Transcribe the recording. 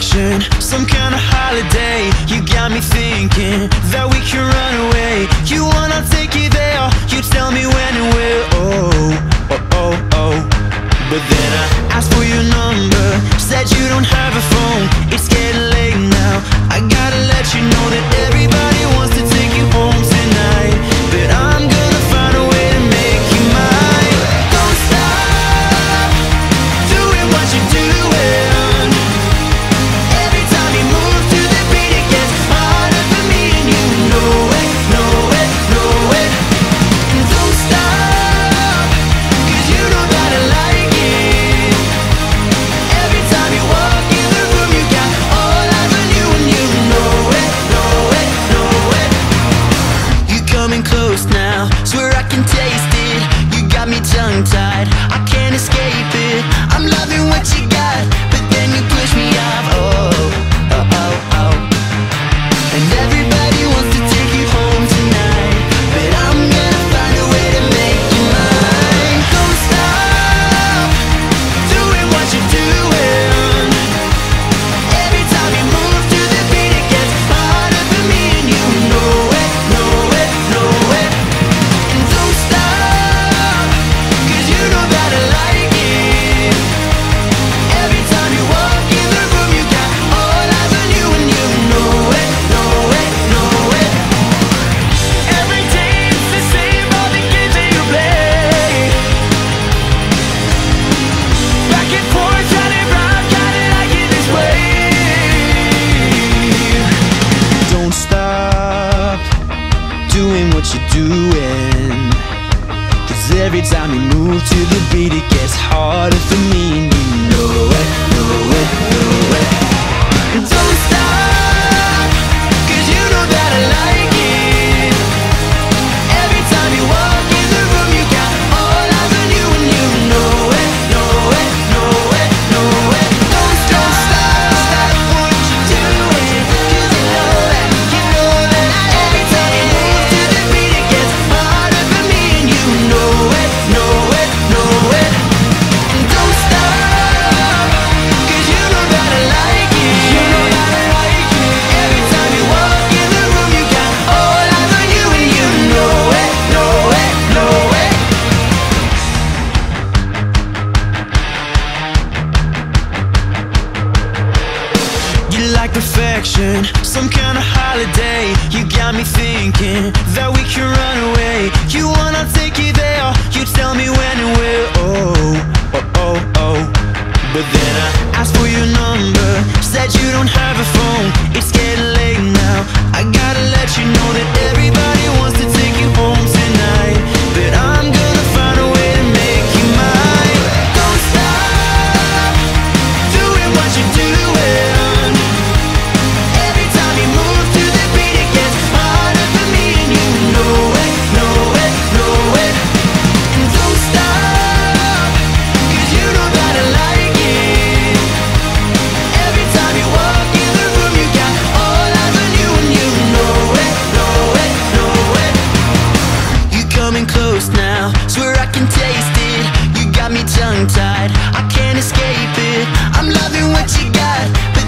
perfection, some kind of holiday. You got me thinking that we can run away. You wanna take you there, you tell me when and where. Oh, oh, oh, oh. But then I asked for your number, said you don't have a phone. It's getting late now, I gotta let you know that everybody wants to take you home tonight. But I'm gonna find a way to make you mine. Don't stop doing what you're doing. Every time you move to the beat, it gets harder for me, and you know it, know it, know it. And don't stop, 'cause you know that I like it. Every time you walk in the room, you got all eyes on you, and you know it, know it, know it. You coming close now, swear I can taste it. You got me tongue-tied, I can't escape it. I'm loving what you got, but then you push me off. Oh, oh, oh, oh. And everybody wants to take you home tonight, but I'm gonna find a way to make you mine. Don't stop doing what you're doing. Every time you move to the beat, it gets harder for me, and you know it, know it, know it. And don't stop, 'cause you know that I like it. Every time you walk in the room, you got all eyes on you, and you know it, know it, know it. Every day it's the same, all the games that you play. Back and forth, running round, kinda like it this way. Don't stop doing what you're doing, 'cause every time you move to the beat, it gets harder for me, and you know it, know it, know it. And don't stop, 'cause you know that I like it. Every time you walk in the room, you got all eyes on you, and you know it, know it, know it, know it. Don't stop what you're doing, 'cause you know that every time you move to the beat, it gets harder for me, and you know it, know it, know it. And don't stop, 'cause you know that I like it. You know that I like it. Every time you walk in the room, you got all eyes on you, and you know it, know it, know it. You like perfection, some kind of holiday. You got me thinking that we can run away. You wanna take you there, you tell me when and where. Oh, oh, oh, oh. But then I asked for your number, said you don't have a phone. It's getting late now, I gotta let you know that everybody wants to take you home tonight. But I'm gonna find a way to make you mine. Don't stop doing what you're doing. Every time you move to the beat, it gets harder for me, and you know it, know it, know it. And don't stop, 'cause you know that I like it. Every time you walk in the room, you got all eyes on you, and you know it, know it, know it. You coming close now, swear I can taste it. You got me tongue-tied, I can't escape it. I'm loving what you got, but